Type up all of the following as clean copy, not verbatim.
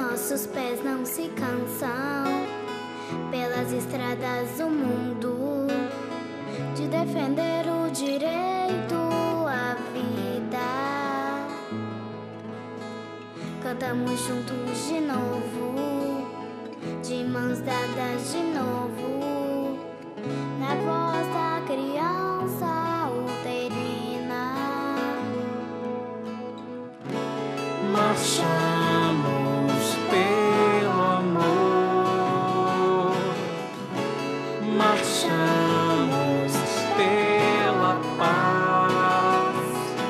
Nossos pés não se cansam pelas estradas do mundo de defender o direito à vida. Cantamos juntos de novo, de mãos dadas de novo, na voz da criança uterina. Marchamos pelo amor, marchamos pela paz,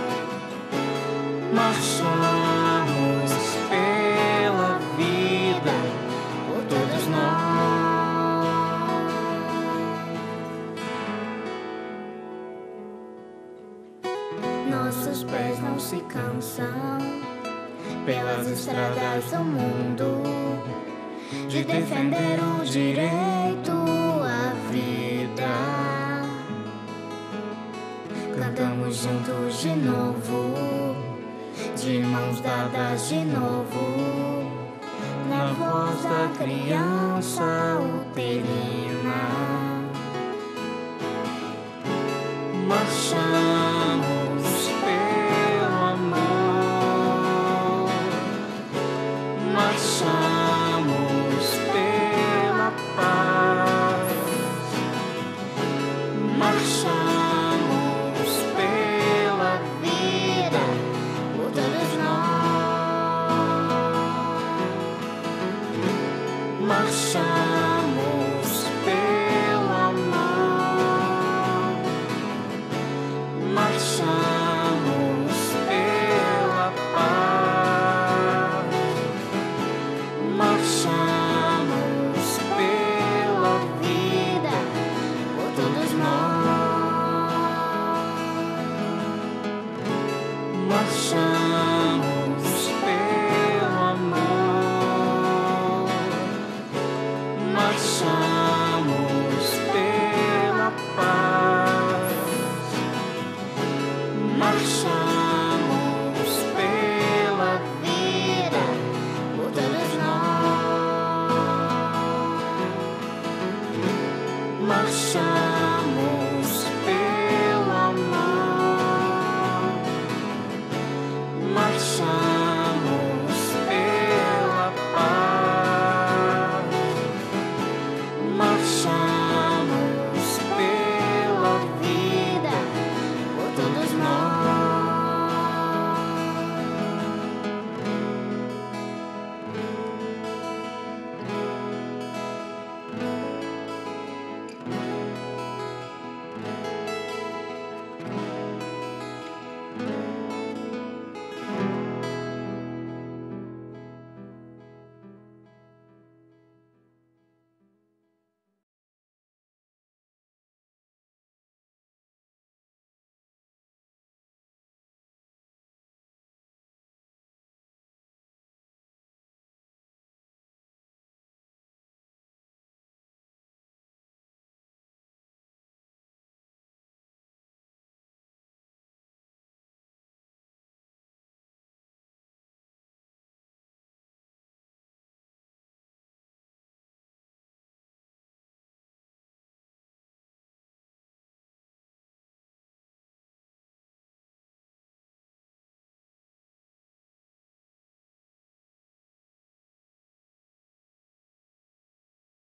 marchamos pela vida, por todos nós. Nossos pés não se cansam pelas estradas do mundo de defender o direito à vida. Cantamos juntos de novo, de mãos dadas de novo, na voz da criança uterina. Marchamos pelo amor, marchamos pela paz, marchamos pela vida, Por todos nós. marchamos.